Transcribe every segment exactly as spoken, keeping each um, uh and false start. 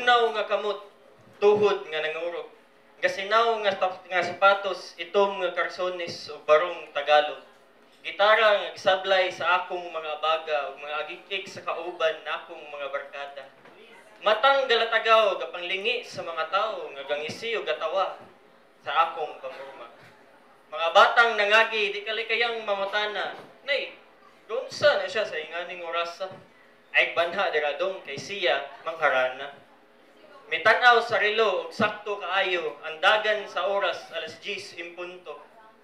bugnaw nga kamot, tuhod nga nangurog. Gasinaw nga, nga sapatos, itom nga karsones o barong Tagalog. Gitara nga gisablay sa akong mga baga o mga agikik sa kauban na akong mga barkada. Matang galatagaw gapanglingi sa mga tao nga gangisi o gatawa sa akong pamurma. Mga batang nangagi di kalikayang mamutana. Nay, gunsa na siya sa inganing orasa. Ay banha diradong kay siya mang Harana. Mitanaw sa relo og sakto kaayo ang dagan sa oras alas diyes impunto.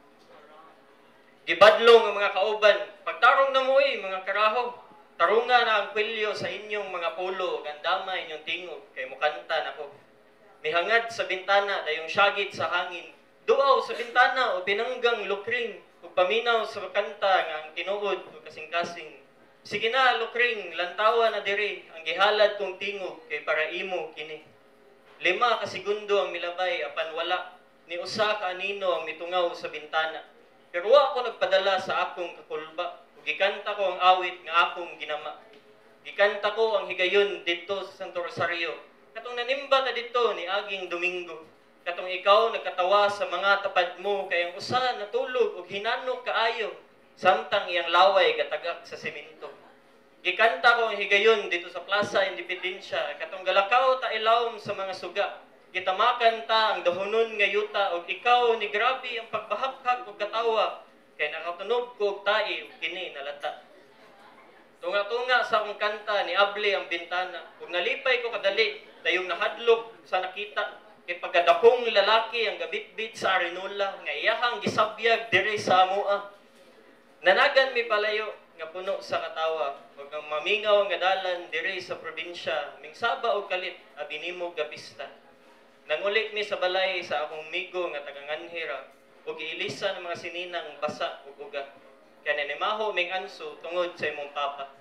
Gibadlong ang mga kauban, pagtarong na mo eh, mga karaho. Tarunga na ang kwelyo sa inyong mga pulo, gandama inyong tingog, kay mukanta na ko. Mihangad sa bintana, dayong syagit sa hangin. Duaw sa bintana o pinanggang lukring, o paminaw sa kanta nga ang tinuod o kasing-kasing. Sige na, lukring, lantawa na diri, ang gihalad kong tingog, kay para imo kini. Lima ka segundo ang milabay, apan wala, ni usa ka anino ang mitungaw sa bintana. Pero wa ako nagpadala sa akong kakulba. Gikanta ko ang awit nga akong ginama. Gikanta ko ang higayon dito sa Santo Rosario. Katong nanimba ta dito ni aging Domingo. Katong ikaw nagkatawa sa mga tapad mo kay ang usa natulog og hinanok kaayo samtang iyang laway gatagak sa semento. Gikanta ko ang higayon dito sa Plaza Independencia. Katong galakaw ta ilawom sa mga suga. Gitamakan ta ang dahonon nga yuta og ikaw ni grabe ang pagbahakhak og katawa kay nakatunog ko og tae og kini nalata. Tunga-tunga sa akong kanta ni abli ang bintana ug nalipay ko kadali dayong nahadlok sa nakita kay pagkadakong lalaki ang gabitbit sa Arinola nga iyahang gisabyag diri sa amoa. Nanagan mi palayo nga puno sa katawa ug ang mamingaw nga dalan diri sa probinsya mingsaba og kalit abinimo gapista. Nangulit mi sa balay sa akong migo nga taganganhira ug giilisan ng mga sininang basa ug uga. Kaya nanimaho ming anso tungod sa imong papa.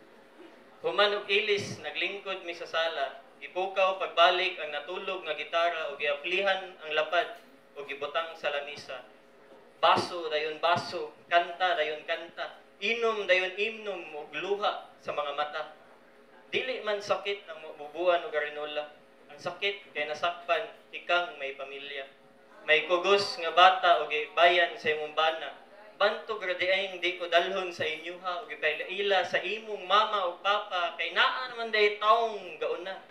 Human og ilis, naglingkod mi sa sala. Ipukaw pagbalik ang natulog nga gitara ug giaplihan ang lapad ug gibutang sa lamisa. Baso dayon baso, kanta dayon kanta, inom dayon imnom ug luha sa mga mata. Dili man sakit ang mabubuan og Arinola. Sakit kay nasakpan ikang may pamilya. May kugos nga bata o bayan sa imong bana. Bantog ra diay di ko dalhon sa inyuha o gipailaila sa imong mama o papa kay naa naman day taong gauna.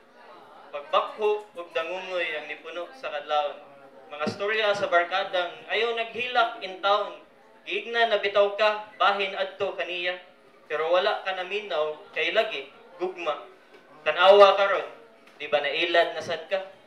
Pagbakho ug dangungoy ang nipuno sa kadlawon. Mga storya sa barkadang ayaw naghilak in town. Giigna na bitaw ka bahin adto kaniya. Pero wala ka naminaw kay lagi gugma. Tanawa karon. Di ba nailad na sad ka?